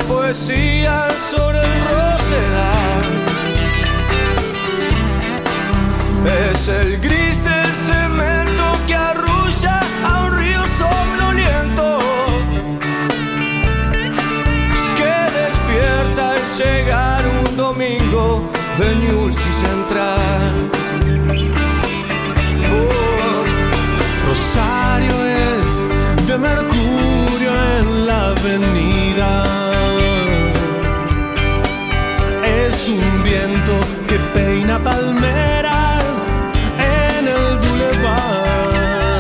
poesía sobre el rosedal. Es el gris del cemento que arrulla a un río somnoliento, que despierta al llegar un domingo de Newell's y Central. Rosario es de mercurio en la avenida. Es un viento que peina palmeras en el boulevard.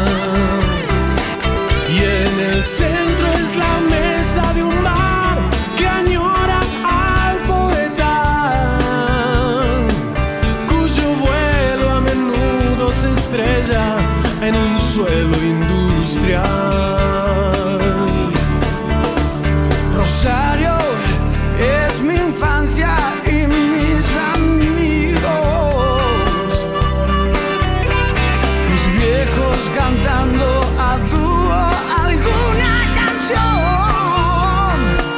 Y en el centro es la mesa de un bar que añora al poeta, cuyo vuelo a menudo se estrella en un suelo industrial. Rosario es mi infancia y mis amigos, mis viejos cantando a dúo alguna canción,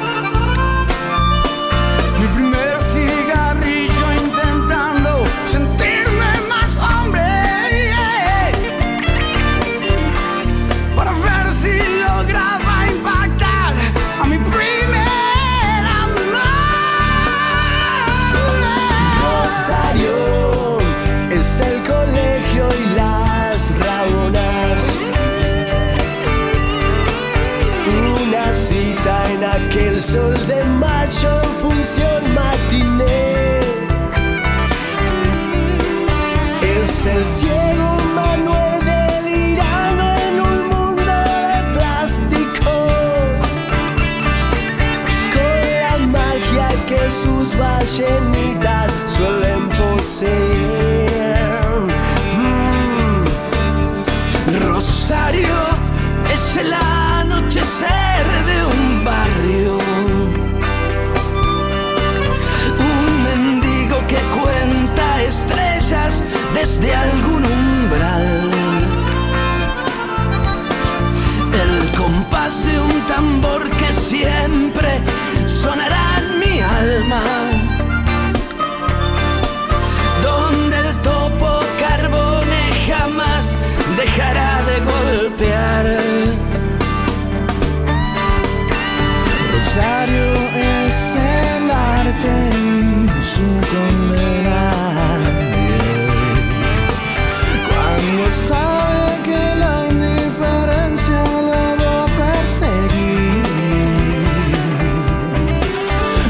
mi primer cigarrillo intentando sentirme más hombre, para ver si lograba impactar a mi primer amor. Rosario es el colegio y las rabonas, una cita en aquel sol de mayo en función matiné. Es el ciego Manuel delirando en un mundo de plástico, con la magia que sus ballenitas suelen poseer. Rosario es el anochecer de un barrio, un mendigo que cuenta estrellas desde algún umbral, el compás de un tambor que siempre sonará en mi alma, donde el topo Carbone jamás dejará de golpear. Rosario es el arte y su condena. Cuando sabe que la indiferencia le va a perseguir,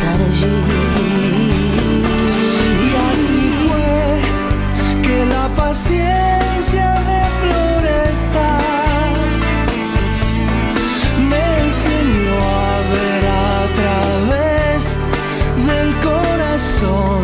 allí. Y así fue que la paciencia de Florestal me enseñó a ver a través del corazón.